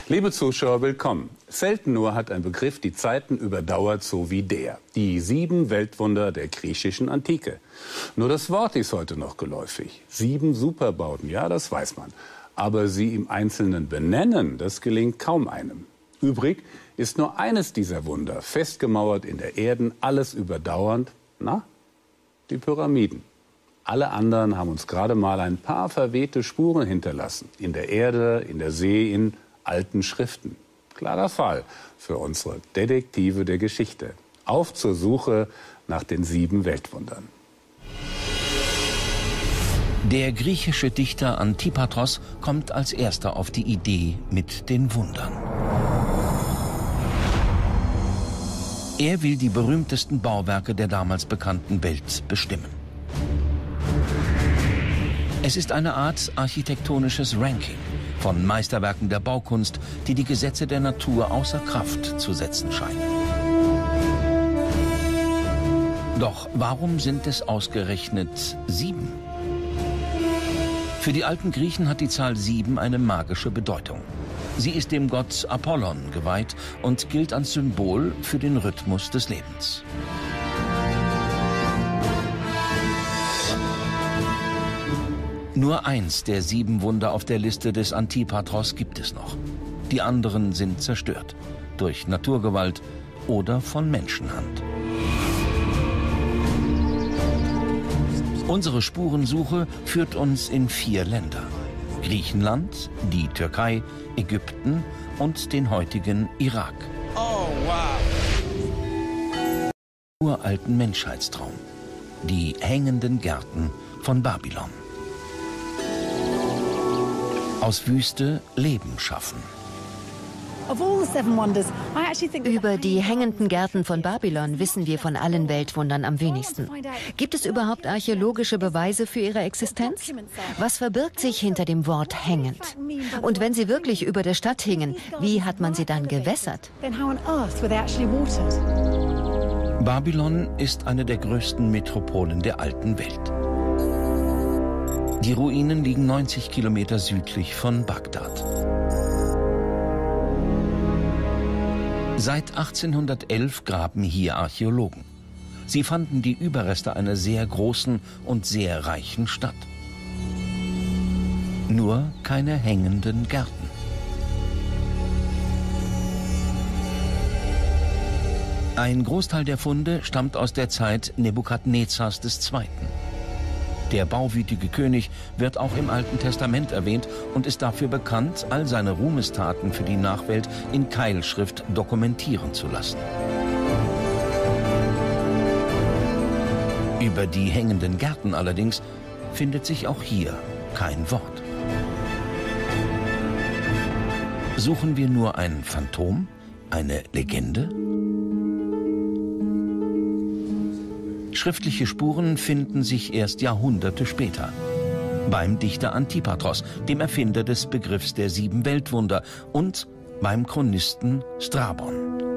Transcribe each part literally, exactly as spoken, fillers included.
Liebe Zuschauer, willkommen. Selten nur hat ein Begriff die Zeiten überdauert, so wie der. Die sieben Weltwunder der griechischen Antike. Nur das Wort ist heute noch geläufig. Sieben Superbauten, ja, das weiß man. Aber sie im Einzelnen benennen, das gelingt kaum einem. Übrig ist nur eines dieser Wunder, festgemauert in der Erde, alles überdauernd, na, die Pyramiden. Alle anderen haben uns gerade mal ein paar verwehte Spuren hinterlassen. In der Erde, in der See, in alten Schriften. Klarer Fall für unsere Detektive der Geschichte. Auf zur Suche nach den sieben Weltwundern. Der griechische Dichter Antipatros kommt als erster auf die Idee mit den Wundern. Er will die berühmtesten Bauwerke der damals bekannten Welt bestimmen. Es ist eine Art architektonisches Ranking von Meisterwerken der Baukunst, die die Gesetze der Natur außer Kraft zu setzen scheinen. Doch warum sind es ausgerechnet sieben? Für die alten Griechen hat die Zahl sieben eine magische Bedeutung. Sie ist dem Gott Apollon geweiht und gilt als Symbol für den Rhythmus des Lebens. Nur eins der sieben Wunder auf der Liste des Antipatros gibt es noch. Die anderen sind zerstört, durch Naturgewalt oder von Menschenhand. Unsere Spurensuche führt uns in vier Länder. Griechenland, die Türkei, Ägypten und den heutigen Irak. Oh, wow. Uralten Menschheitstraum. Die hängenden Gärten von Babylon. Aus Wüste Leben schaffen. Über die hängenden Gärten von Babylon wissen wir von allen Weltwundern am wenigsten. Gibt es überhaupt archäologische Beweise für ihre Existenz? Was verbirgt sich hinter dem Wort hängend? Und wenn sie wirklich über der Stadt hingen, wie hat man sie dann gewässert? Babylon ist eine der größten Metropolen der alten Welt. Die Ruinen liegen neunzig Kilometer südlich von Bagdad. Seit achtzehnhundertelf graben hier Archäologen. Sie fanden die Überreste einer sehr großen und sehr reichen Stadt. Nur keine hängenden Gärten. Ein Großteil der Funde stammt aus der Zeit Nebukadnezars des Zweiten. Der bauwütige König wird auch im Alten Testament erwähnt und ist dafür bekannt, all seine Ruhmestaten für die Nachwelt in Keilschrift dokumentieren zu lassen. Über die hängenden Gärten allerdings findet sich auch hier kein Wort. Suchen wir nur ein Phantom, eine Legende? Schriftliche Spuren finden sich erst Jahrhunderte später. Beim Dichter Antipatros, dem Erfinder des Begriffs der sieben Weltwunder, und beim Chronisten Strabon.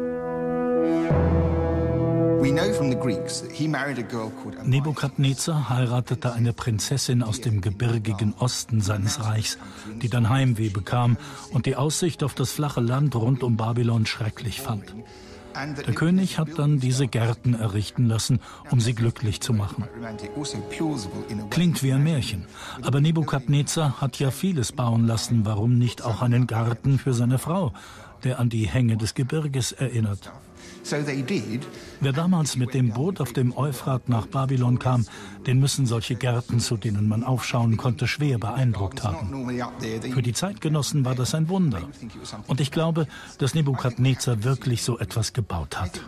Nebukadnezar heiratete eine Prinzessin aus dem gebirgigen Osten seines Reichs, die dann Heimweh bekam und die Aussicht auf das flache Land rund um Babylon schrecklich fand. Der König hat dann diese Gärten errichten lassen, um sie glücklich zu machen. Klingt wie ein Märchen, aber Nebukadnezar hat ja vieles bauen lassen. Warum nicht auch einen Garten für seine Frau, der an die Hänge des Gebirges erinnert? Wer damals mit dem Boot auf dem Euphrat nach Babylon kam, den müssen solche Gärten, zu denen man aufschauen konnte, schwer beeindruckt haben. Für die Zeitgenossen war das ein Wunder. Und ich glaube, dass Nebukadnezar wirklich so etwas gebaut hat.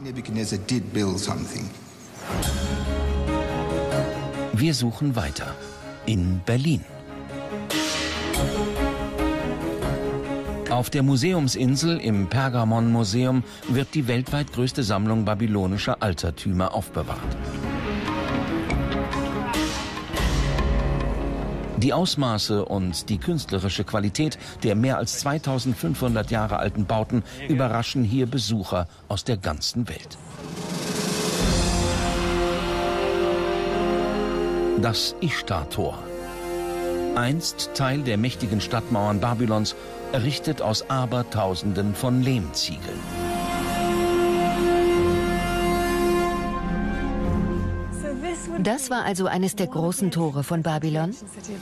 Wir suchen weiter in Berlin. Auf der Museumsinsel im Pergamon-Museum wird die weltweit größte Sammlung babylonischer Altertümer aufbewahrt. Die Ausmaße und die künstlerische Qualität der mehr als zweitausendfünfhundert Jahre alten Bauten überraschen hier Besucher aus der ganzen Welt. Das Ishtar-Tor. Einst Teil der mächtigen Stadtmauern Babylons errichtet aus Abertausenden von Lehmziegeln. Das war also eines der großen Tore von Babylon?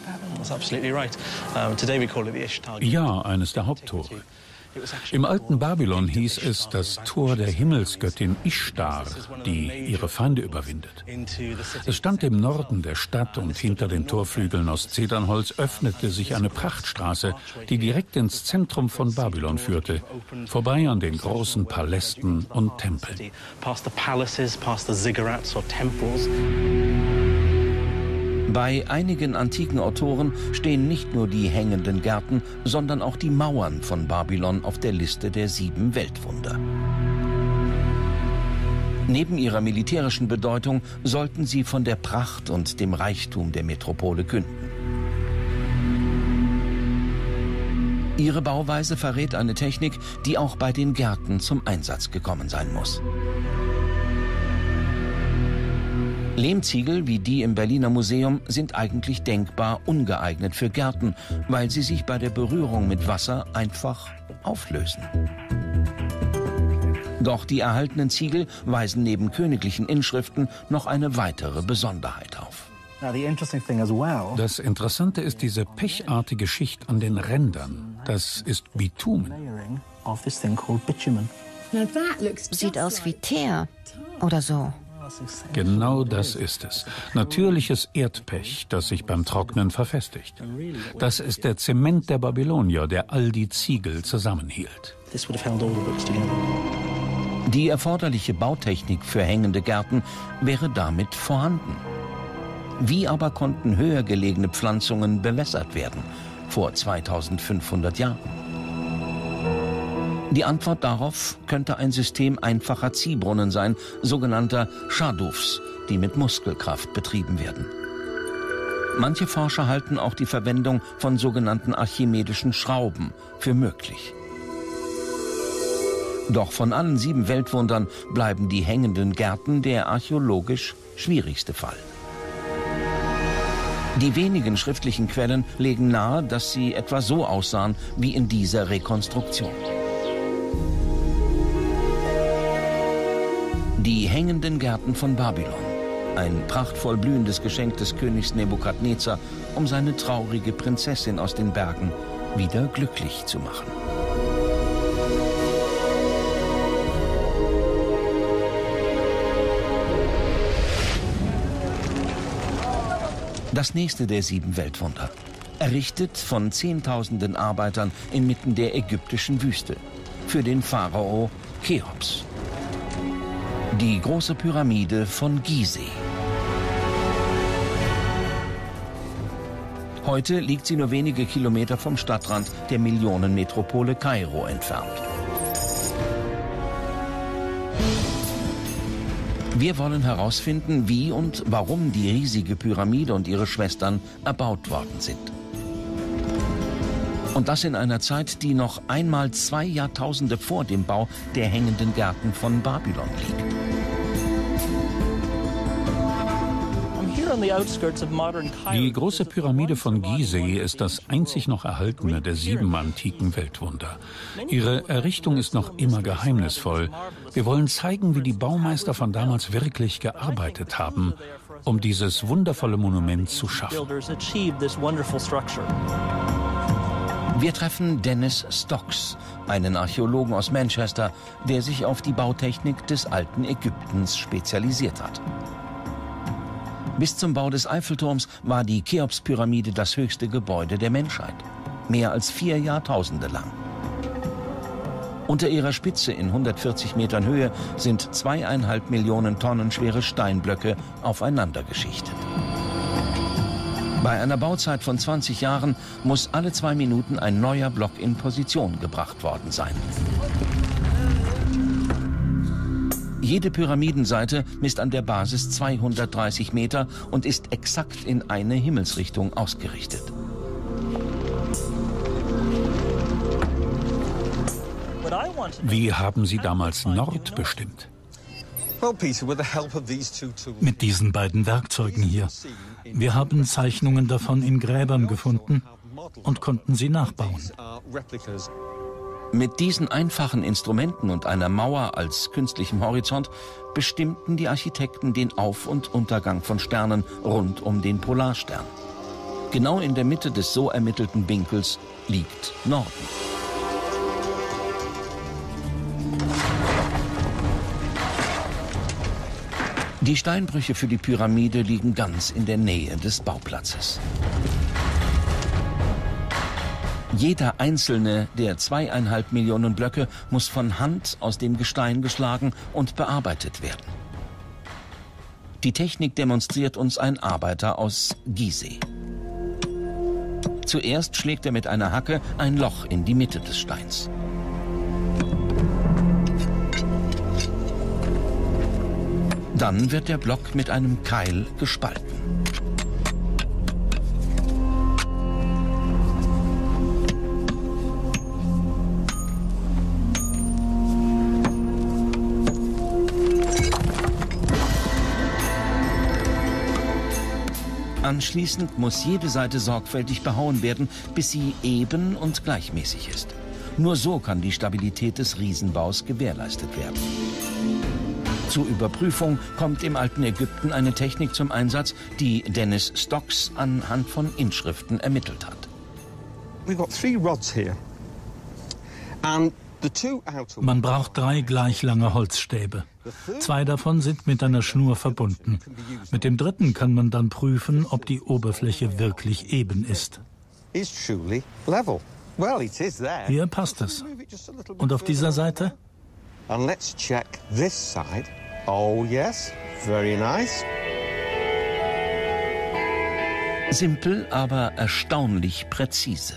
Ja, eines der Haupttore. Im alten Babylon hieß es das Tor der Himmelsgöttin Ishtar, die ihre Feinde überwindet. Es stand im Norden der Stadt und hinter den Torflügeln aus Zedernholz öffnete sich eine Prachtstraße, die direkt ins Zentrum von Babylon führte, vorbei an den großen Palästen und Tempeln. Bei einigen antiken Autoren stehen nicht nur die hängenden Gärten, sondern auch die Mauern von Babylon auf der Liste der sieben Weltwunder. Neben ihrer militärischen Bedeutung sollten sie von der Pracht und dem Reichtum der Metropole künden. Ihre Bauweise verrät eine Technik, die auch bei den Gärten zum Einsatz gekommen sein muss. Lehmziegel wie die im Berliner Museum sind eigentlich denkbar ungeeignet für Gärten, weil sie sich bei der Berührung mit Wasser einfach auflösen. Doch die erhaltenen Ziegel weisen neben königlichen Inschriften noch eine weitere Besonderheit auf. Das Interessante ist diese pechartige Schicht an den Rändern. Das ist Bitumen. Sieht aus wie Teer oder so. Genau das ist es. Natürliches Erdpech, das sich beim Trocknen verfestigt. Das ist der Zement der Babylonier, der all die Ziegel zusammenhielt. Die erforderliche Bautechnik für hängende Gärten wäre damit vorhanden. Wie aber konnten höher gelegene Pflanzungen bewässert werden, vor zweitausendfünfhundert Jahren? Die Antwort darauf könnte ein System einfacher Ziehbrunnen sein, sogenannter Shadufs, die mit Muskelkraft betrieben werden. Manche Forscher halten auch die Verwendung von sogenannten archimedischen Schrauben für möglich. Doch von allen sieben Weltwundern bleiben die hängenden Gärten der archäologisch schwierigste Fall. Die wenigen schriftlichen Quellen legen nahe, dass sie etwa so aussahen wie in dieser Rekonstruktion. Die hängenden Gärten von Babylon. Ein prachtvoll blühendes Geschenk des Königs Nebukadnezar, um seine traurige Prinzessin aus den Bergen wieder glücklich zu machen. Das nächste der sieben Weltwunder. Errichtet von Zehntausenden Arbeitern inmitten der ägyptischen Wüste. Für den Pharao Cheops. Die große Pyramide von Gizeh. Heute liegt sie nur wenige Kilometer vom Stadtrand der Millionenmetropole Kairo entfernt. Wir wollen herausfinden, wie und warum die riesige Pyramide und ihre Schwestern erbaut worden sind. Und das in einer Zeit, die noch einmal zwei Jahrtausende vor dem Bau der hängenden Gärten von Babylon liegt. Die große Pyramide von Gizeh ist das einzig noch erhaltene der sieben antiken Weltwunder. Ihre Errichtung ist noch immer geheimnisvoll. Wir wollen zeigen, wie die Baumeister von damals wirklich gearbeitet haben, um dieses wundervolle Monument zu schaffen. Wir treffen Dennis Stocks, einen Archäologen aus Manchester, der sich auf die Bautechnik des alten Ägyptens spezialisiert hat. Bis zum Bau des Eiffelturms war die Cheops-Pyramide das höchste Gebäude der Menschheit. Mehr als vier Jahrtausende lang. Unter ihrer Spitze in hundertvierzig Metern Höhe sind zweieinhalb Millionen Tonnen schwere Steinblöcke aufeinander geschichtet. Bei einer Bauzeit von zwanzig Jahren muss alle zwei Minuten ein neuer Block in Position gebracht worden sein. Jede Pyramidenseite misst an der Basis zweihundertdreißig Meter und ist exakt in eine Himmelsrichtung ausgerichtet. Wie haben Sie damals Nord bestimmt? Mit diesen beiden Werkzeugen hier. Wir haben Zeichnungen davon in Gräbern gefunden und konnten sie nachbauen. Mit diesen einfachen Instrumenten und einer Mauer als künstlichem Horizont bestimmten die Architekten den Auf- und Untergang von Sternen rund um den Polarstern. Genau in der Mitte des so ermittelten Winkels liegt Norden. Die Steinbrüche für die Pyramide liegen ganz in der Nähe des Bauplatzes. Jeder einzelne der zweieinhalb Millionen Blöcke muss von Hand aus dem Gestein geschlagen und bearbeitet werden. Die Technik demonstriert uns ein Arbeiter aus Gizeh. Zuerst schlägt er mit einer Hacke ein Loch in die Mitte des Steins. Dann wird der Block mit einem Keil gespalten. Anschließend muss jede Seite sorgfältig behauen werden, bis sie eben und gleichmäßig ist. Nur so kann die Stabilität des Riesenbaus gewährleistet werden. Zur Überprüfung kommt im alten Ägypten eine Technik zum Einsatz, die Dennis Stocks anhand von Inschriften ermittelt hat. Man braucht drei gleich lange Holzstäbe. Zwei davon sind mit einer Schnur verbunden. Mit dem dritten kann man dann prüfen, ob die Oberfläche wirklich eben ist. Hier passt es. Und auf dieser Seite? Simpel, aber erstaunlich präzise.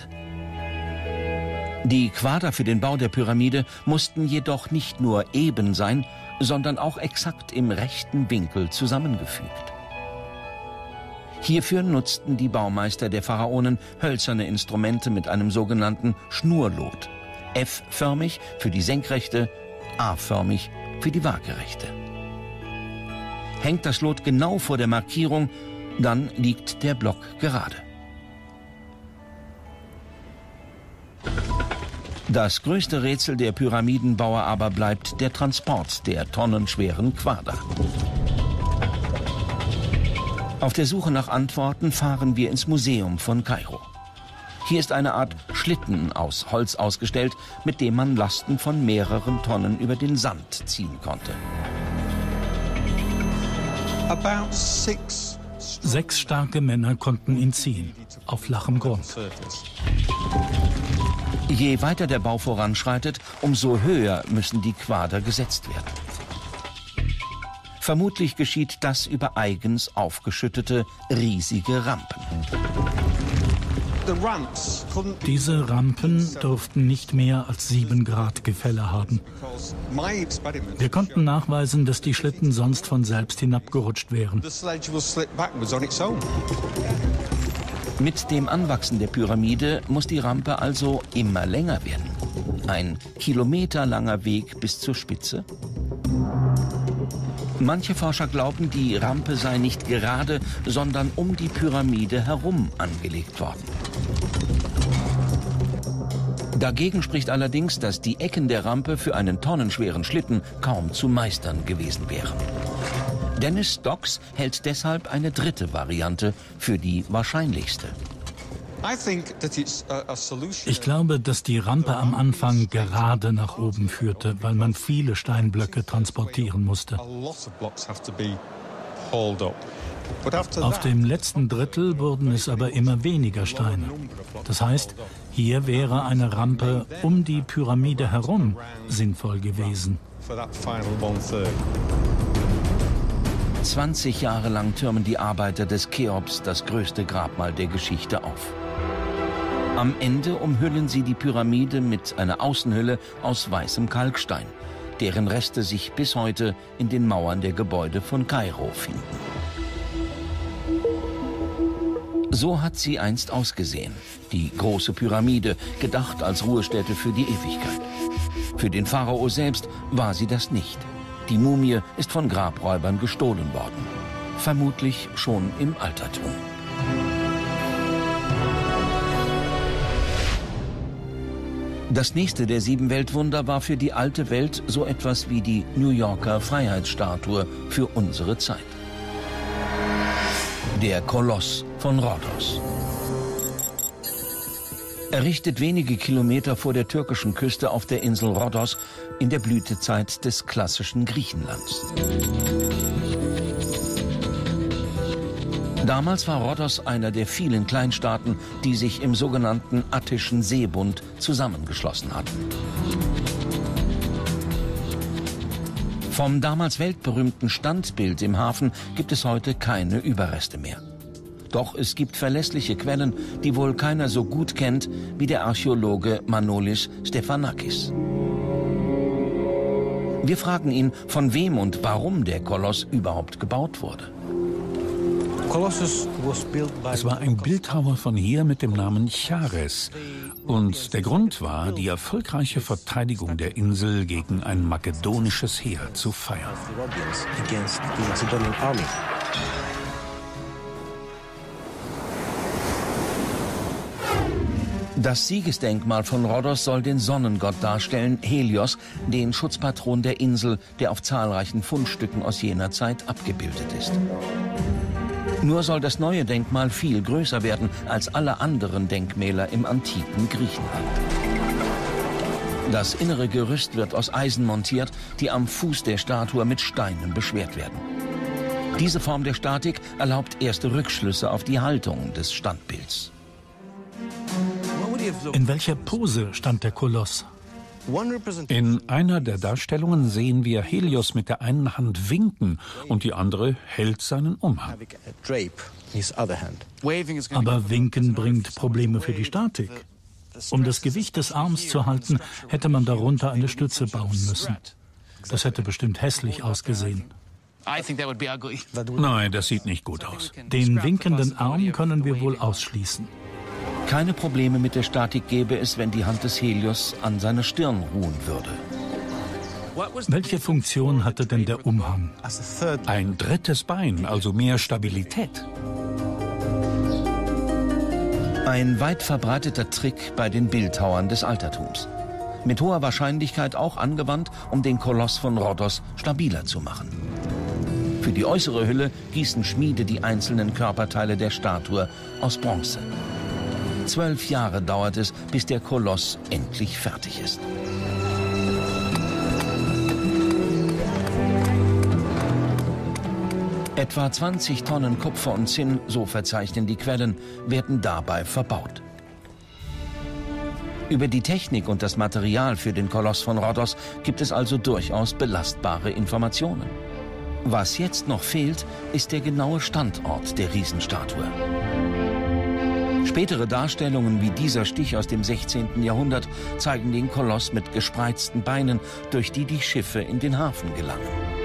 Die Quader für den Bau der Pyramide mussten jedoch nicht nur eben sein, sondern auch exakt im rechten Winkel zusammengefügt. Hierfür nutzten die Baumeister der Pharaonen hölzerne Instrumente mit einem sogenannten Schnurlot. F-förmig für die Senkrechte, A-förmig für die Waagerechte. Hängt das Lot genau vor der Markierung, dann liegt der Block gerade. Das größte Rätsel der Pyramidenbauer aber bleibt der Transport der tonnenschweren Quader. Auf der Suche nach Antworten fahren wir ins Museum von Kairo. Hier ist eine Art Schlitten aus Holz ausgestellt, mit dem man Lasten von mehreren Tonnen über den Sand ziehen konnte. Sechs starke Männer konnten ihn ziehen, auf flachem Grund. Je weiter der Bau voranschreitet, umso höher müssen die Quader gesetzt werden. Vermutlich geschieht das über eigens aufgeschüttete, riesige Rampen. Diese Rampen durften nicht mehr als sieben Grad Gefälle haben. Wir konnten nachweisen, dass die Schlitten sonst von selbst hinabgerutscht wären. Mit dem Anwachsen der Pyramide muss die Rampe also immer länger werden. Ein kilometerlanger Weg bis zur Spitze. Manche Forscher glauben, die Rampe sei nicht gerade, sondern um die Pyramide herum angelegt worden. Dagegen spricht allerdings, dass die Ecken der Rampe für einen tonnenschweren Schlitten kaum zu meistern gewesen wären. Dennis Stocks hält deshalb eine dritte Variante für die wahrscheinlichste. Ich glaube, dass die Rampe am Anfang gerade nach oben führte, weil man viele Steinblöcke transportieren musste. Auf dem letzten Drittel wurden es aber immer weniger Steine. Das heißt, hier wäre eine Rampe um die Pyramide herum sinnvoll gewesen. zwanzig Jahre lang türmen die Arbeiter des Cheops das größte Grabmal der Geschichte auf. Am Ende umhüllen sie die Pyramide mit einer Außenhülle aus weißem Kalkstein, deren Reste sich bis heute in den Mauern der Gebäude von Kairo finden. So hat sie einst ausgesehen, die große Pyramide, gedacht als Ruhestätte für die Ewigkeit. Für den Pharao selbst war sie das nicht. Die Mumie ist von Grabräubern gestohlen worden, vermutlich schon im Altertum. Das nächste der sieben Weltwunder war für die alte Welt so etwas wie die New Yorker Freiheitsstatue für unsere Zeit. Der Koloss von Rhodos. Errichtet wenige Kilometer vor der türkischen Küste auf der Insel Rhodos in der Blütezeit des klassischen Griechenlands. Damals war Rhodos einer der vielen Kleinstaaten, die sich im sogenannten Attischen Seebund zusammengeschlossen hatten. Vom damals weltberühmten Standbild im Hafen gibt es heute keine Überreste mehr. Doch es gibt verlässliche Quellen, die wohl keiner so gut kennt wie der Archäologe Manolis Stephanakis. Wir fragen ihn, von wem und warum der Koloss überhaupt gebaut wurde. Es war ein Bildhauer von hier mit dem Namen Chares. Und der Grund war, die erfolgreiche Verteidigung der Insel gegen ein makedonisches Heer zu feiern. Das Siegesdenkmal von Rhodos soll den Sonnengott darstellen, Helios, den Schutzpatron der Insel, der auf zahlreichen Fundstücken aus jener Zeit abgebildet ist. Nur soll das neue Denkmal viel größer werden als alle anderen Denkmäler im antiken Griechenland. Das innere Gerüst wird aus Eisen montiert, die am Fuß der Statue mit Steinen beschwert werden. Diese Form der Statik erlaubt erste Rückschlüsse auf die Haltung des Standbilds. In welcher Pose stand der Koloss? In einer der Darstellungen sehen wir Helios mit der einen Hand winken und die andere hält seinen Umhang. Aber Winken bringt Probleme für die Statik. Um das Gewicht des Arms zu halten, hätte man darunter eine Stütze bauen müssen. Das hätte bestimmt hässlich ausgesehen. Nein, das sieht nicht gut aus. Den winkenden Arm können wir wohl ausschließen. Keine Probleme mit der Statik gäbe es, wenn die Hand des Helios an seiner Stirn ruhen würde. Welche Funktion hatte denn der Umhang? Ein drittes Bein, also mehr Stabilität. Ein weit verbreiteter Trick bei den Bildhauern des Altertums. Mit hoher Wahrscheinlichkeit auch angewandt, um den Koloss von Rhodos stabiler zu machen. Für die äußere Hülle gießen Schmiede die einzelnen Körperteile der Statue aus Bronze. Zwölf Jahre dauert es, bis der Koloss endlich fertig ist. Etwa zwanzig Tonnen Kupfer und Zinn, so verzeichnen die Quellen, werden dabei verbaut. Über die Technik und das Material für den Koloss von Rhodos gibt es also durchaus belastbare Informationen. Was jetzt noch fehlt, ist der genaue Standort der Riesenstatue. Spätere Darstellungen wie dieser Stich aus dem sechzehnten Jahrhundert zeigen den Koloss mit gespreizten Beinen, durch die die Schiffe in den Hafen gelangen.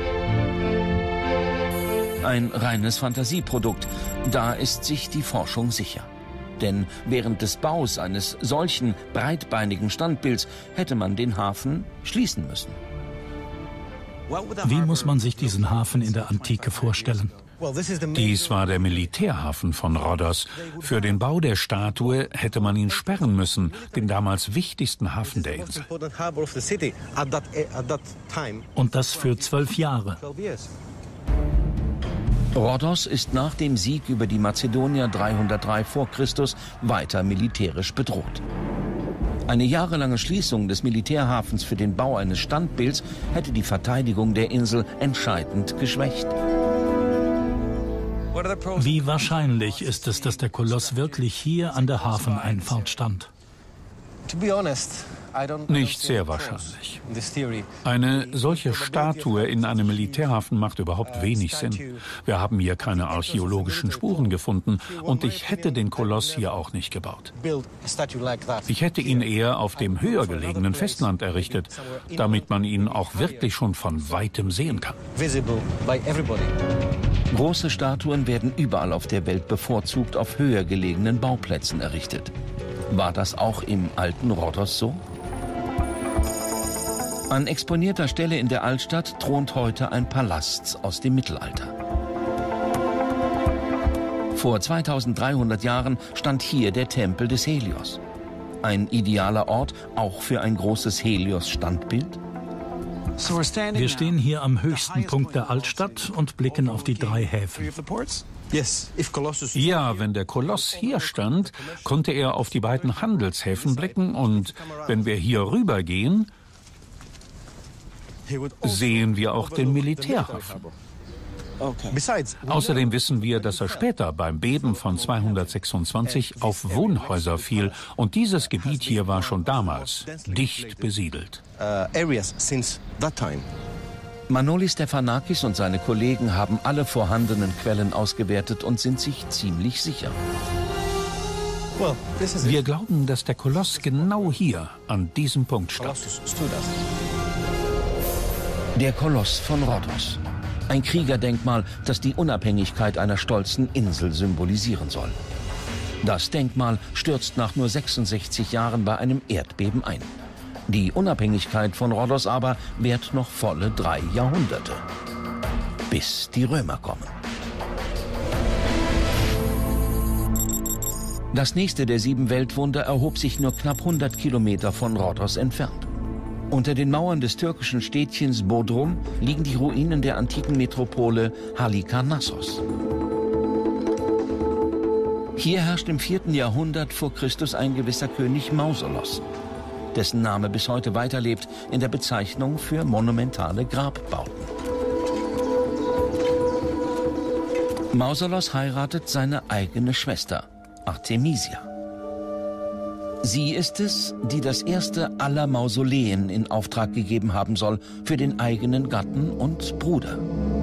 Ein reines Fantasieprodukt, da ist sich die Forschung sicher. Denn während des Baus eines solchen breitbeinigen Standbilds hätte man den Hafen schließen müssen. Wie muss man sich diesen Hafen in der Antike vorstellen? Dies war der Militärhafen von Rhodos. Für den Bau der Statue hätte man ihn sperren müssen, den damals wichtigsten Hafen der Insel. Und das für zwölf Jahre. Rhodos ist nach dem Sieg über die Mazedonier dreihundertdrei vor Christus weiter militärisch bedroht. Eine jahrelange Schließung des Militärhafens für den Bau eines Standbilds hätte die Verteidigung der Insel entscheidend geschwächt. Wie wahrscheinlich ist es, dass der Koloss wirklich hier an der Hafeneinfahrt stand? Nicht sehr wahrscheinlich. Eine solche Statue in einem Militärhafen macht überhaupt wenig Sinn. Wir haben hier keine archäologischen Spuren gefunden und ich hätte den Koloss hier auch nicht gebaut. Ich hätte ihn eher auf dem höher gelegenen Festland errichtet, damit man ihn auch wirklich schon von weitem sehen kann. Große Statuen werden überall auf der Welt bevorzugt auf höher gelegenen Bauplätzen errichtet. War das auch im alten Rhodos so? An exponierter Stelle in der Altstadt thront heute ein Palast aus dem Mittelalter. Vor zweitausenddreihundert Jahren stand hier der Tempel des Helios. Ein idealer Ort auch für ein großes Helios-Standbild? Wir stehen hier am höchsten Punkt der Altstadt und blicken auf die drei Häfen. Ja, wenn der Koloss hier stand, konnte er auf die beiden Handelshäfen blicken, und wenn wir hier rübergehen, sehen wir auch den Militärhafen. Außerdem wissen wir, dass er später beim Beben von zweihundertsechsundzwanzig auf Wohnhäuser fiel, und dieses Gebiet hier war schon damals dicht besiedelt. Manolis Stephanakis und seine Kollegen haben alle vorhandenen Quellen ausgewertet und sind sich ziemlich sicher. Wir glauben, dass der Koloss genau hier, an diesem Punkt stand. Der Koloss von Rhodos. Ein Kriegerdenkmal, das die Unabhängigkeit einer stolzen Insel symbolisieren soll. Das Denkmal stürzt nach nur sechsundsechzig Jahren bei einem Erdbeben ein. Die Unabhängigkeit von Rhodos aber währt noch volle drei Jahrhunderte. Bis die Römer kommen. Das nächste der sieben Weltwunder erhob sich nur knapp hundert Kilometer von Rhodos entfernt. Unter den Mauern des türkischen Städtchens Bodrum liegen die Ruinen der antiken Metropole Halikarnassos. Hier herrscht im vierten Jahrhundert vor Christus ein gewisser König Mausolos, dessen Name bis heute weiterlebt in der Bezeichnung für monumentale Grabbauten. Mausolos heiratet seine eigene Schwester, Artemisia. Sie ist es, die das erste aller Mausoleen in Auftrag gegeben haben soll für den eigenen Gatten und Bruder.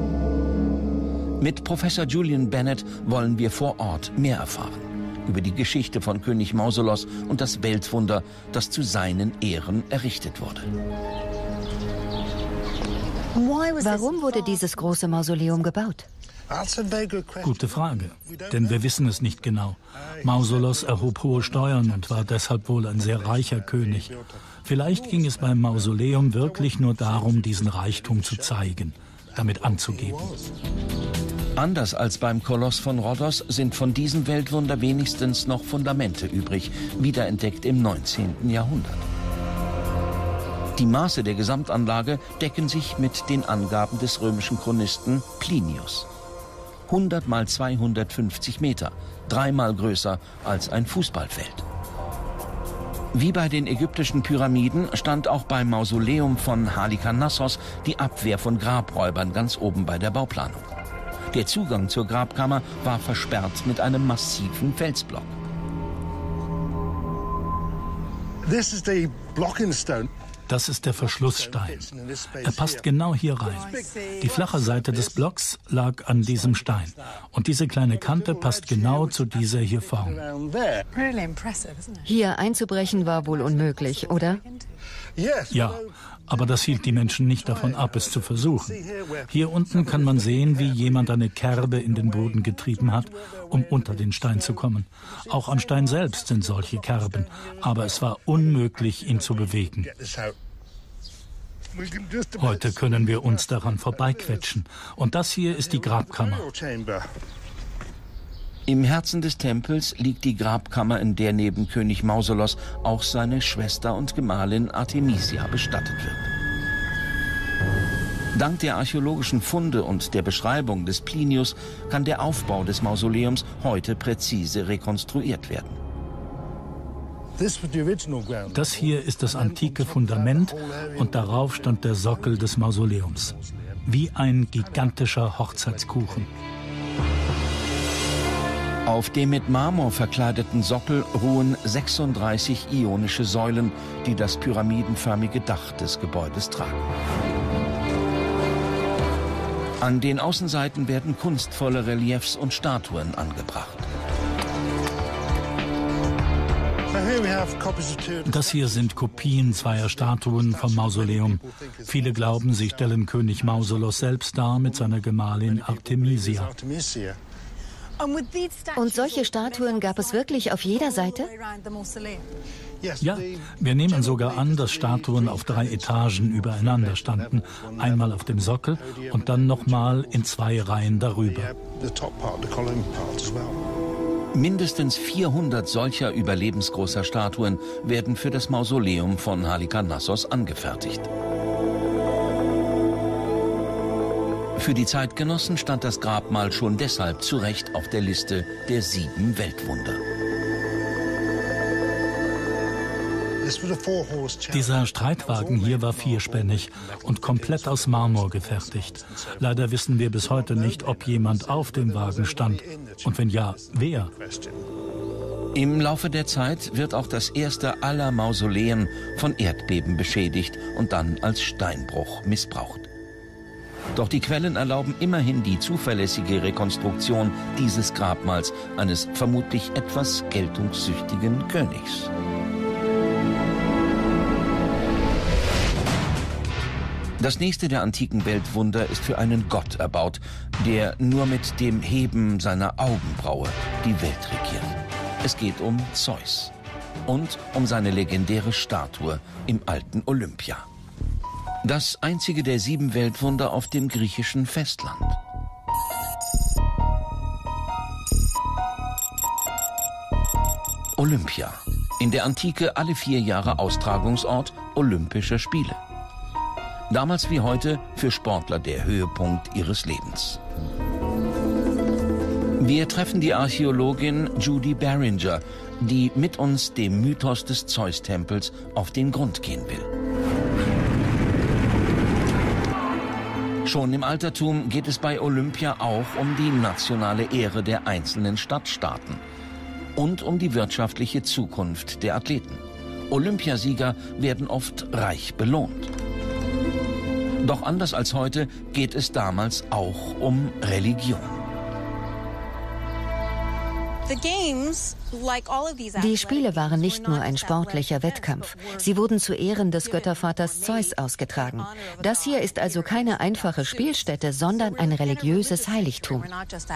Mit Professor Julian Bennett wollen wir vor Ort mehr erfahren über die Geschichte von König Mausolos und das Weltwunder, das zu seinen Ehren errichtet wurde. Warum wurde dieses große Mausoleum gebaut? Gute Frage, denn wir wissen es nicht genau. Mausolos erhob hohe Steuern und war deshalb wohl ein sehr reicher König. Vielleicht ging es beim Mausoleum wirklich nur darum, diesen Reichtum zu zeigen, damit anzugeben. Anders als beim Koloss von Rhodos sind von diesem Weltwunder wenigstens noch Fundamente übrig, wiederentdeckt im neunzehnten Jahrhundert. Die Maße der Gesamtanlage decken sich mit den Angaben des römischen Chronisten Plinius. hundert mal zweihundertfünfzig Meter, dreimal größer als ein Fußballfeld. Wie bei den ägyptischen Pyramiden stand auch beim Mausoleum von Halikarnassos die Abwehr von Grabräubern ganz oben bei der Bauplanung. Der Zugang zur Grabkammer war versperrt mit einem massiven Felsblock. Das ist der Verschlussstein. Er passt genau hier rein. Die flache Seite des Blocks lag an diesem Stein. Und diese kleine Kante passt genau zu dieser hier Form. Hier einzubrechen war wohl unmöglich, oder? Ja, aber das hielt die Menschen nicht davon ab, es zu versuchen. Hier unten kann man sehen, wie jemand eine Kerbe in den Boden getrieben hat, um unter den Stein zu kommen. Auch am Stein selbst sind solche Kerben, aber es war unmöglich, ihn zu bewegen. Heute können wir uns daran vorbeiquetschen. Und das hier ist die Grabkammer. Im Herzen des Tempels liegt die Grabkammer, in der neben König Mausolos auch seine Schwester und Gemahlin Artemisia bestattet wird. Dank der archäologischen Funde und der Beschreibung des Plinius kann der Aufbau des Mausoleums heute präzise rekonstruiert werden. Das hier ist das antike Fundament und darauf stand der Sockel des Mausoleums. Wie ein gigantischer Hochzeitskuchen. Auf dem mit Marmor verkleideten Sockel ruhen sechsunddreißig ionische Säulen, die das pyramidenförmige Dach des Gebäudes tragen. An den Außenseiten werden kunstvolle Reliefs und Statuen angebracht. Das hier sind Kopien zweier Statuen vom Mausoleum. Viele glauben, sie stellen König Mausolos selbst dar mit seiner Gemahlin Artemisia. Und solche Statuen gab es wirklich auf jeder Seite? Ja, wir nehmen sogar an, dass Statuen auf drei Etagen übereinander standen. Einmal auf dem Sockel und dann nochmal in zwei Reihen darüber. Mindestens vierhundert solcher überlebensgroßer Statuen werden für das Mausoleum von Halikarnassos angefertigt. Für die Zeitgenossen stand das Grabmal schon deshalb zu Recht auf der Liste der sieben Weltwunder. Dieser Streitwagen hier war vierspännig und komplett aus Marmor gefertigt. Leider wissen wir bis heute nicht, ob jemand auf dem Wagen stand. Und wenn ja, wer? Im Laufe der Zeit wird auch das erste aller Mausoleen von Erdbeben beschädigt und dann als Steinbruch missbraucht. Doch die Quellen erlauben immerhin die zuverlässige Rekonstruktion dieses Grabmals eines vermutlich etwas geltungssüchtigen Königs. Das nächste der antiken Weltwunder ist für einen Gott erbaut, der nur mit dem Heben seiner Augenbraue die Welt regiert. Es geht um Zeus und um seine legendäre Statue im alten Olympia. Das einzige der sieben Weltwunder auf dem griechischen Festland. Olympia. In der Antike alle vier Jahre Austragungsort Olympischer Spiele. Damals wie heute für Sportler der Höhepunkt ihres Lebens. Wir treffen die Archäologin Judy Barringer, die mit uns dem Mythos des Zeus-Tempels auf den Grund gehen will. Schon im Altertum geht es bei Olympia auch um die nationale Ehre der einzelnen Stadtstaaten und um die wirtschaftliche Zukunft der Athleten. Olympiasieger werden oft reich belohnt. Doch anders als heute geht es damals auch um Religion. Die Spiele waren nicht nur ein sportlicher Wettkampf. Sie wurden zu Ehren des Göttervaters Zeus ausgetragen. Das hier ist also keine einfache Spielstätte, sondern ein religiöses Heiligtum.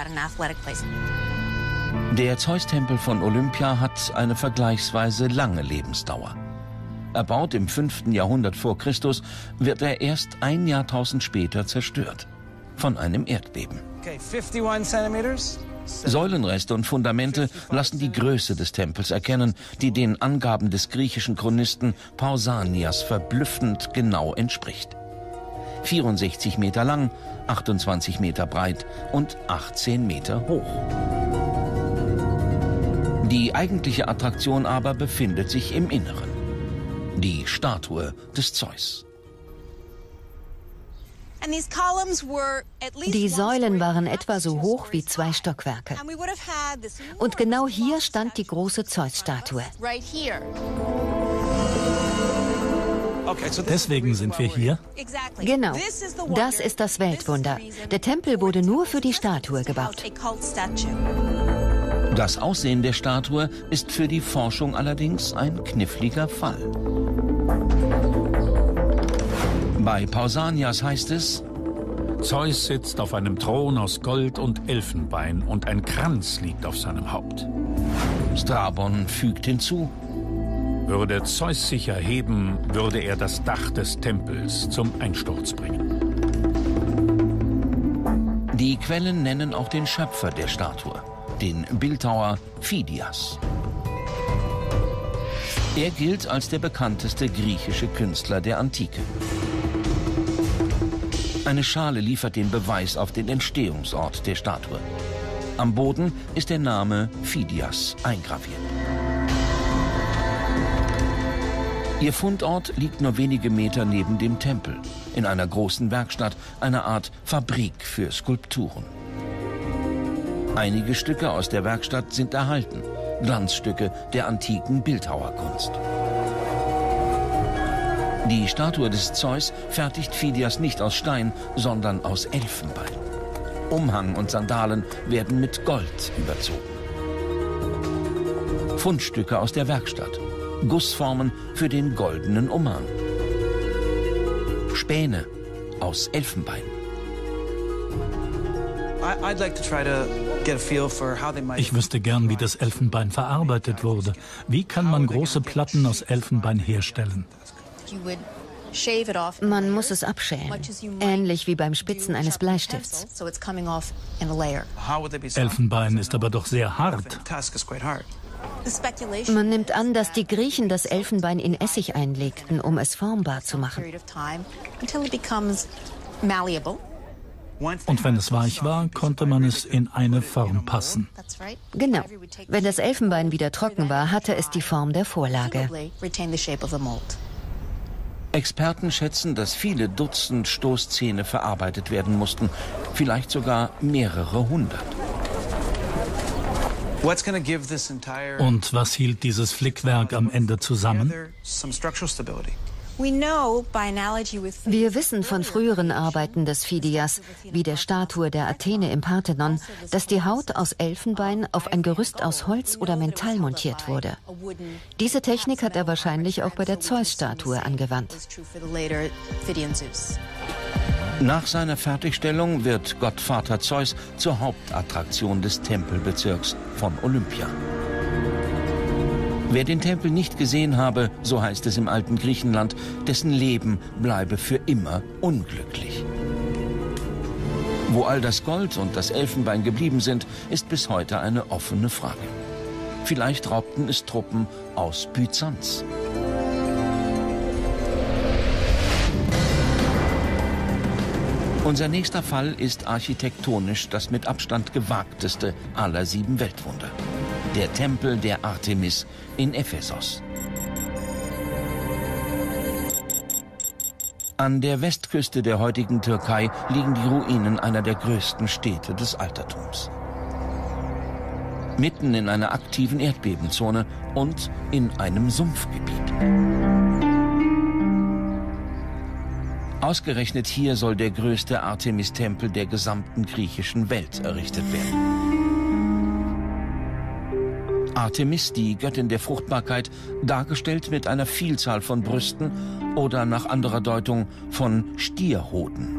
Der Zeus-Tempel von Olympia hat eine vergleichsweise lange Lebensdauer. Erbaut im fünften Jahrhundert vor Christus, wird er erst ein Jahrtausend später zerstört. Von einem Erdbeben. Säulenreste und Fundamente lassen die Größe des Tempels erkennen, die den Angaben des griechischen Chronisten Pausanias verblüffend genau entspricht. vierundsechzig Meter lang, achtundzwanzig Meter breit und achtzehn Meter hoch. Die eigentliche Attraktion aber befindet sich im Inneren. Die Statue des Zeus. Die Säulen waren etwa so hoch wie zwei Stockwerke. Und genau hier stand die große Zeus-Statue. Deswegen sind wir hier? Genau. Das ist das Weltwunder. Der Tempel wurde nur für die Statue gebaut. Das Aussehen der Statue ist für die Forschung allerdings ein kniffliger Fall. Bei Pausanias heißt es: Zeus sitzt auf einem Thron aus Gold und Elfenbein und ein Kranz liegt auf seinem Haupt. Strabon fügt hinzu: Würde Zeus sich erheben, würde er das Dach des Tempels zum Einsturz bringen. Die Quellen nennen auch den Schöpfer der Statue, den Bildhauer Phidias. Er gilt als der bekannteste griechische Künstler der Antike. Eine Schale liefert den Beweis auf den Entstehungsort der Statue. Am Boden ist der Name Phidias eingraviert. Ihr Fundort liegt nur wenige Meter neben dem Tempel, in einer großen Werkstatt, einer Art Fabrik für Skulpturen. Einige Stücke aus der Werkstatt sind erhalten, Glanzstücke der antiken Bildhauerkunst. Die Statue des Zeus fertigt Phidias nicht aus Stein, sondern aus Elfenbein. Umhang und Sandalen werden mit Gold überzogen. Fundstücke aus der Werkstatt, Gussformen für den goldenen Umhang. Späne aus Elfenbein. Ich wüsste gern, wie das Elfenbein verarbeitet wurde. Wie kann man große Platten aus Elfenbein herstellen? Man muss es abschälen, ähnlich wie beim Spitzen eines Bleistifts. Elfenbein ist aber doch sehr hart. Man nimmt an, dass die Griechen das Elfenbein in Essig einlegten, um es formbar zu machen. Und wenn es weich war, konnte man es in eine Form passen. Genau. Wenn das Elfenbein wieder trocken war, hatte es die Form der Vorlage. Experten schätzen, dass viele Dutzend Stoßzähne verarbeitet werden mussten, vielleicht sogar mehrere hundert. Und was hielt dieses Flickwerk am Ende zusammen? Wir wissen von früheren Arbeiten des Phidias, wie der Statue der Athene im Parthenon, dass die Haut aus Elfenbein auf ein Gerüst aus Holz oder Metall montiert wurde. Diese Technik hat er wahrscheinlich auch bei der Zeus-Statue angewandt. Nach seiner Fertigstellung wird Gottvater Zeus zur Hauptattraktion des Tempelbezirks von Olympia. Wer den Tempel nicht gesehen habe, so heißt es im alten Griechenland, dessen Leben bleibe für immer unglücklich. Wo all das Gold und das Elfenbein geblieben sind, ist bis heute eine offene Frage. Vielleicht raubten es Truppen aus Byzanz. Unser nächster Fall ist architektonisch das mit Abstand gewagteste aller sieben Weltwunder. Der Tempel der Artemis in Ephesos. An der Westküste der heutigen Türkei liegen die Ruinen einer der größten Städte des Altertums. Mitten in einer aktiven Erdbebenzone und in einem Sumpfgebiet. Ausgerechnet hier soll der größte Artemis-Tempel der gesamten griechischen Welt errichtet werden. Artemis, die Göttin der Fruchtbarkeit, dargestellt mit einer Vielzahl von Brüsten oder nach anderer Deutung von Stierhoden.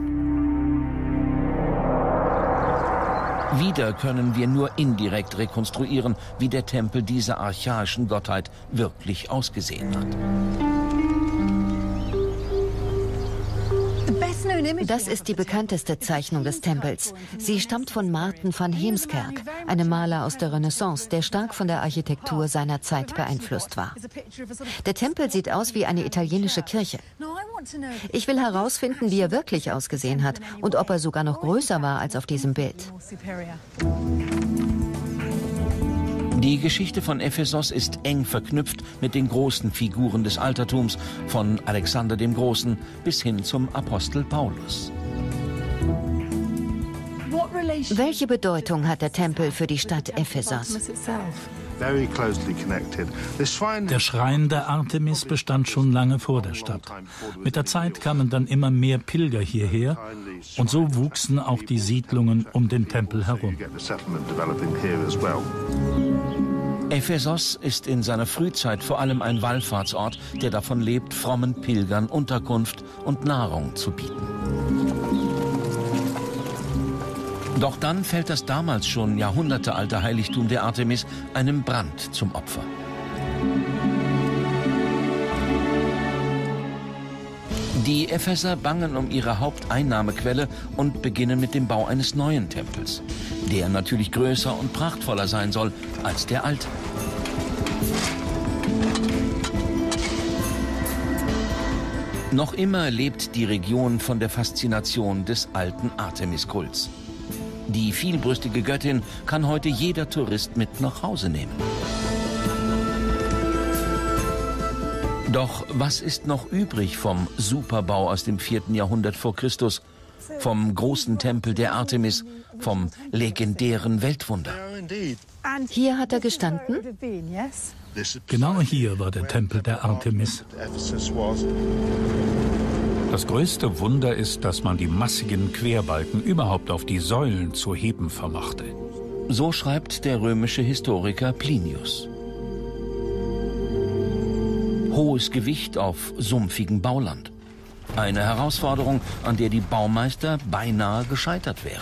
Wieder können wir nur indirekt rekonstruieren, wie der Tempel dieser archaischen Gottheit wirklich ausgesehen hat. Das ist die bekannteste Zeichnung des Tempels. Sie stammt von Maarten van Heemskerk, einem Maler aus der Renaissance, der stark von der Architektur seiner Zeit beeinflusst war. Der Tempel sieht aus wie eine italienische Kirche. Ich will herausfinden, wie er wirklich ausgesehen hat und ob er sogar noch größer war als auf diesem Bild. Die Geschichte von Ephesos ist eng verknüpft mit den großen Figuren des Altertums, von Alexander dem Großen bis hin zum Apostel Paulus. Welche Bedeutung hat der Tempel für die Stadt Ephesos? Der Schrein der Artemis bestand schon lange vor der Stadt. Mit der Zeit kamen dann immer mehr Pilger hierher und so wuchsen auch die Siedlungen um den Tempel herum. Ephesos ist in seiner Frühzeit vor allem ein Wallfahrtsort, der davon lebt, frommen Pilgern Unterkunft und Nahrung zu bieten. Doch dann fällt das damals schon jahrhundertealte Heiligtum der Artemis einem Brand zum Opfer. Die Epheser bangen um ihre Haupteinnahmequelle und beginnen mit dem Bau eines neuen Tempels, der natürlich größer und prachtvoller sein soll als der alte. Noch immer lebt die Region von der Faszination des alten Artemis-Kults. Die vielbrüstige Göttin kann heute jeder Tourist mit nach Hause nehmen. Doch was ist noch übrig vom Superbau aus dem vierten Jahrhundert vor Christus, vom großen Tempel der Artemis, vom legendären Weltwunder? Hier hat er gestanden? Genau hier war der Tempel der Artemis. Das größte Wunder ist, dass man die massigen Querbalken überhaupt auf die Säulen zu heben vermachte. So schreibt der römische Historiker Plinius. Hohes Gewicht auf sumpfigem Bauland. Eine Herausforderung, an der die Baumeister beinahe gescheitert wären.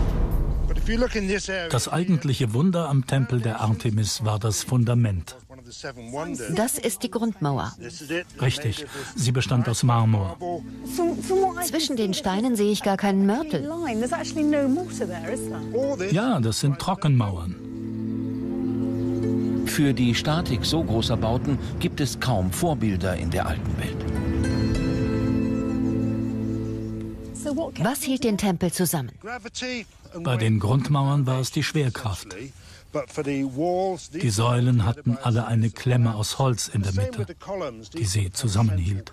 Das eigentliche Wunder am Tempel der Artemis war das Fundament. Das ist die Grundmauer. Richtig, sie bestand aus Marmor. Zwischen den Steinen sehe ich gar keinen Mörtel. Ja, das sind Trockenmauern. Für die Statik so großer Bauten gibt es kaum Vorbilder in der alten Welt. Was hielt den Tempel zusammen? Bei den Grundmauern war es die Schwerkraft. Die Säulen hatten alle eine Klemme aus Holz in der Mitte, die sie zusammenhielt.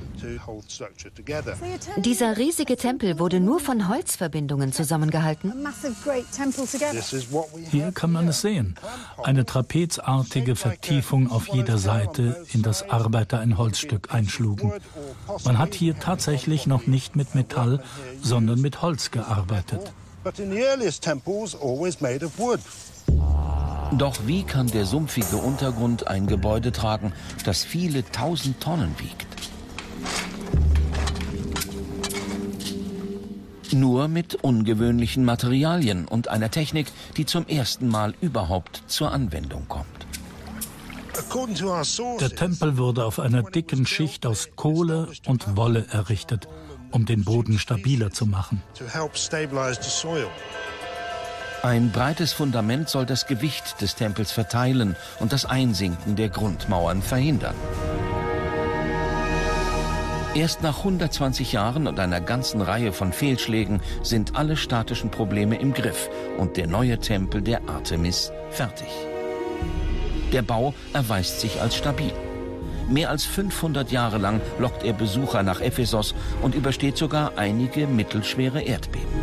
Dieser riesige Tempel wurde nur von Holzverbindungen zusammengehalten. Hier kann man es sehen. Eine trapezartige Vertiefung auf jeder Seite, in das Arbeiter ein Holzstück einschlugen. Man hat hier tatsächlich noch nicht mit Metall, sondern mit Holz gearbeitet. Doch wie kann der sumpfige Untergrund ein Gebäude tragen, das viele tausend Tonnen wiegt? Nur mit ungewöhnlichen Materialien und einer Technik, die zum ersten Mal überhaupt zur Anwendung kommt. Der Tempel wurde auf einer dicken Schicht aus Kohle und Wolle errichtet, um den Boden stabiler zu machen. Ein breites Fundament soll das Gewicht des Tempels verteilen und das Einsinken der Grundmauern verhindern. Erst nach hundertzwanzig Jahren und einer ganzen Reihe von Fehlschlägen sind alle statischen Probleme im Griff und der neue Tempel der Artemis fertig. Der Bau erweist sich als stabil. Mehr als fünfhundert Jahre lang lockt er Besucher nach Ephesos und übersteht sogar einige mittelschwere Erdbeben.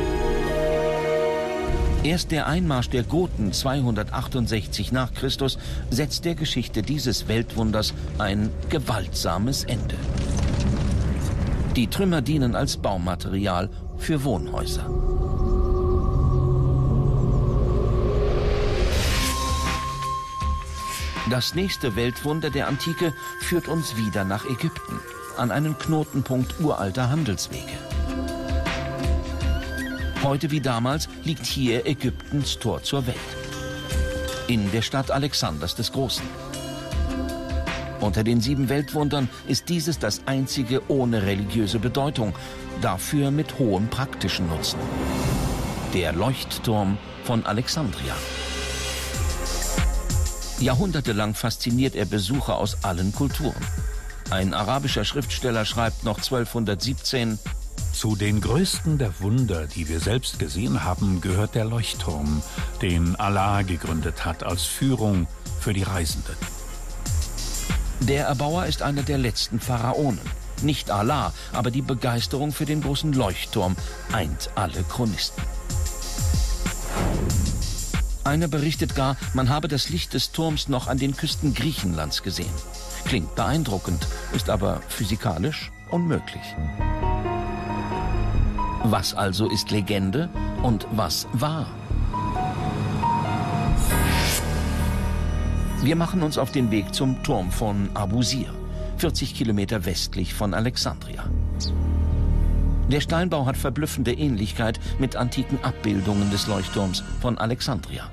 Erst der Einmarsch der Goten zweihundertachtundsechzig nach Christus setzt der Geschichte dieses Weltwunders ein gewaltsames Ende. Die Trümmer dienen als Baumaterial für Wohnhäuser. Das nächste Weltwunder der Antike führt uns wieder nach Ägypten, an einen Knotenpunkt uralter Handelswege. Heute wie damals liegt hier Ägyptens Tor zur Welt. In der Stadt Alexanders des Großen. Unter den sieben Weltwundern ist dieses das einzige ohne religiöse Bedeutung, dafür mit hohem praktischen Nutzen. Der Leuchtturm von Alexandria. Jahrhundertelang fasziniert er Besucher aus allen Kulturen. Ein arabischer Schriftsteller schreibt noch zwölfhundertsiebzehn: Zu den größten der Wunder, die wir selbst gesehen haben, gehört der Leuchtturm, den Allah gegründet hat als Führung für die Reisenden. Der Erbauer ist einer der letzten Pharaonen. Nicht Allah, aber die Begeisterung für den großen Leuchtturm eint alle Chronisten. Einer berichtet gar, man habe das Licht des Turms noch an den Küsten Griechenlands gesehen. Klingt beeindruckend, ist aber physikalisch unmöglich. Was also ist Legende und was wahr? Wir machen uns auf den Weg zum Turm von Abusir, vierzig Kilometer westlich von Alexandria. Der Steinbau hat verblüffende Ähnlichkeit mit antiken Abbildungen des Leuchtturms von Alexandria.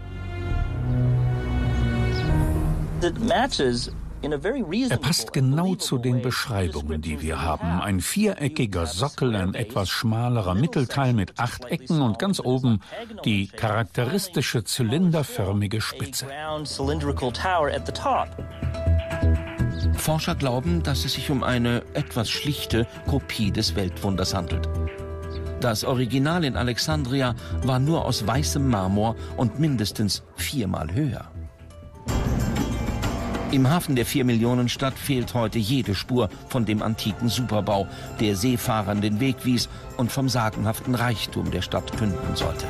Er passt genau zu den Beschreibungen, die wir haben. Ein viereckiger Sockel, ein etwas schmalerer Mittelteil mit acht Ecken und ganz oben die charakteristische zylinderförmige Spitze. Forscher glauben, dass es sich um eine etwas schlichte Kopie des Weltwunders handelt. Das Original in Alexandria war nur aus weißem Marmor und mindestens viermal höher. Im Hafen der Vier-Millionen-Stadt fehlt heute jede Spur von dem antiken Superbau, der Seefahrern den Weg wies und vom sagenhaften Reichtum der Stadt künden sollte.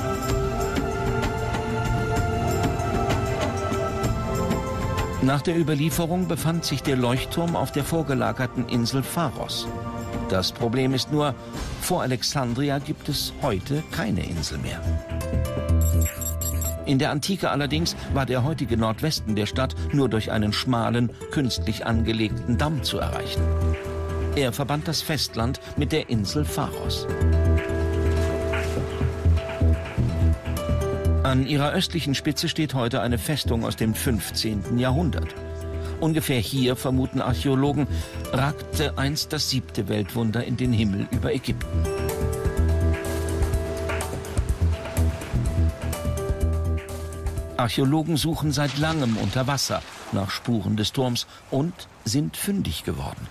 Nach der Überlieferung befand sich der Leuchtturm auf der vorgelagerten Insel Pharos. Das Problem ist nur, vor Alexandria gibt es heute keine Insel mehr. In der Antike allerdings war der heutige Nordwesten der Stadt nur durch einen schmalen, künstlich angelegten Damm zu erreichen. Er verband das Festland mit der Insel Pharos. An ihrer östlichen Spitze steht heute eine Festung aus dem fünfzehnten Jahrhundert. Ungefähr hier, vermuten Archäologen, ragte einst das siebte Weltwunder in den Himmel über Ägypten. Archäologen suchen seit langem unter Wasser nach Spuren des Turms und sind fündig geworden.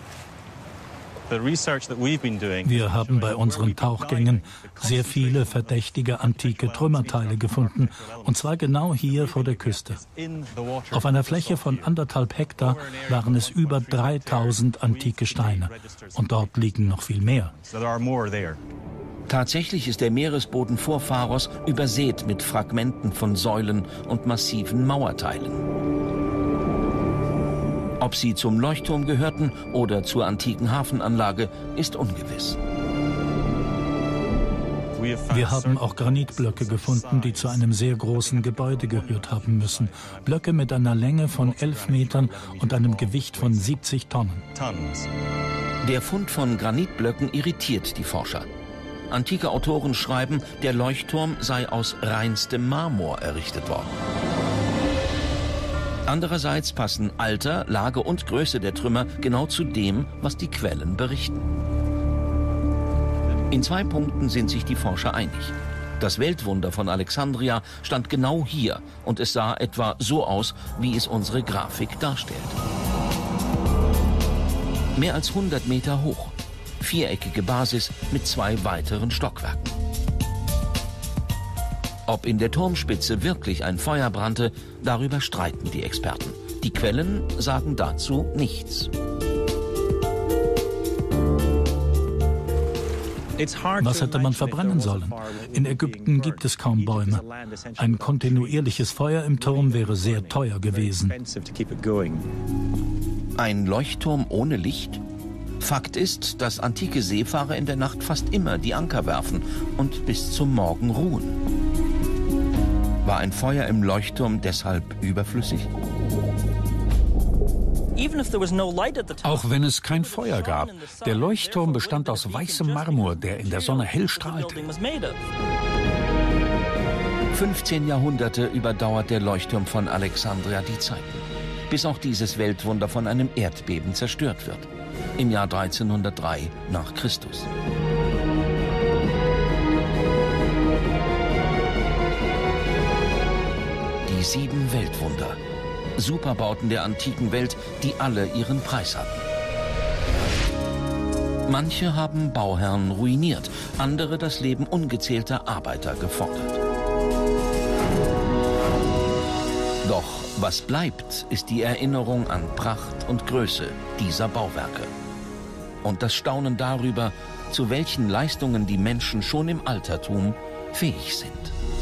Wir haben bei unseren Tauchgängen sehr viele verdächtige antike Trümmerteile gefunden, und zwar genau hier vor der Küste. Auf einer Fläche von anderthalb Hektar waren es über dreitausend antike Steine, und dort liegen noch viel mehr. Tatsächlich ist der Meeresboden vor Pharos übersät mit Fragmenten von Säulen und massiven Mauerteilen. Ob sie zum Leuchtturm gehörten oder zur antiken Hafenanlage, ist ungewiss. Wir haben auch Granitblöcke gefunden, die zu einem sehr großen Gebäude gehört haben müssen. Blöcke mit einer Länge von elf Metern und einem Gewicht von siebzig Tonnen. Der Fund von Granitblöcken irritiert die Forscher. Antike Autoren schreiben, der Leuchtturm sei aus reinstem Marmor errichtet worden. Andererseits passen Alter, Lage und Größe der Trümmer genau zu dem, was die Quellen berichten. In zwei Punkten sind sich die Forscher einig. Das Weltwunder von Alexandria stand genau hier und es sah etwa so aus, wie es unsere Grafik darstellt. Mehr als hundert Meter hoch, viereckige Basis mit zwei weiteren Stockwerken. Ob in der Turmspitze wirklich ein Feuer brannte, darüber streiten die Experten. Die Quellen sagen dazu nichts. Was hätte man verbrennen sollen? In Ägypten gibt es kaum Bäume. Ein kontinuierliches Feuer im Turm wäre sehr teuer gewesen. Ein Leuchtturm ohne Licht? Fakt ist, dass antike Seefahrer in der Nacht fast immer die Anker werfen und bis zum Morgen ruhen. War ein Feuer im Leuchtturm deshalb überflüssig? Auch wenn es kein Feuer gab, der Leuchtturm bestand aus weißem Marmor, der in der Sonne hell strahlte. fünfzehn Jahrhunderte überdauert der Leuchtturm von Alexandria die Zeiten, bis auch dieses Weltwunder von einem Erdbeben zerstört wird. Im Jahr dreizehnhundertdrei nach Christus. Die sieben Weltwunder. Superbauten der antiken Welt, die alle ihren Preis hatten. Manche haben Bauherren ruiniert, andere das Leben ungezählter Arbeiter gefordert. Doch was bleibt, ist die Erinnerung an Pracht und Größe dieser Bauwerke. Und das Staunen darüber, zu welchen Leistungen die Menschen schon im Altertum fähig sind.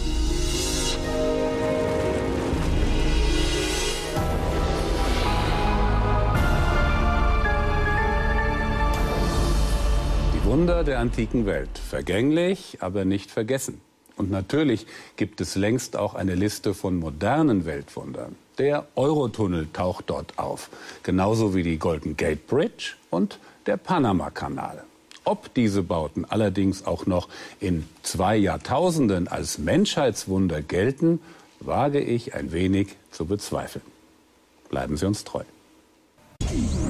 Die Wunder der antiken Welt. Vergänglich, aber nicht vergessen. Und natürlich gibt es längst auch eine Liste von modernen Weltwundern. Der Eurotunnel taucht dort auf, genauso wie die Golden Gate Bridge und der Panama-Kanal. Ob diese Bauten allerdings auch noch in zwei Jahrtausenden als Menschheitswunder gelten, wage ich ein wenig zu bezweifeln. Bleiben Sie uns treu.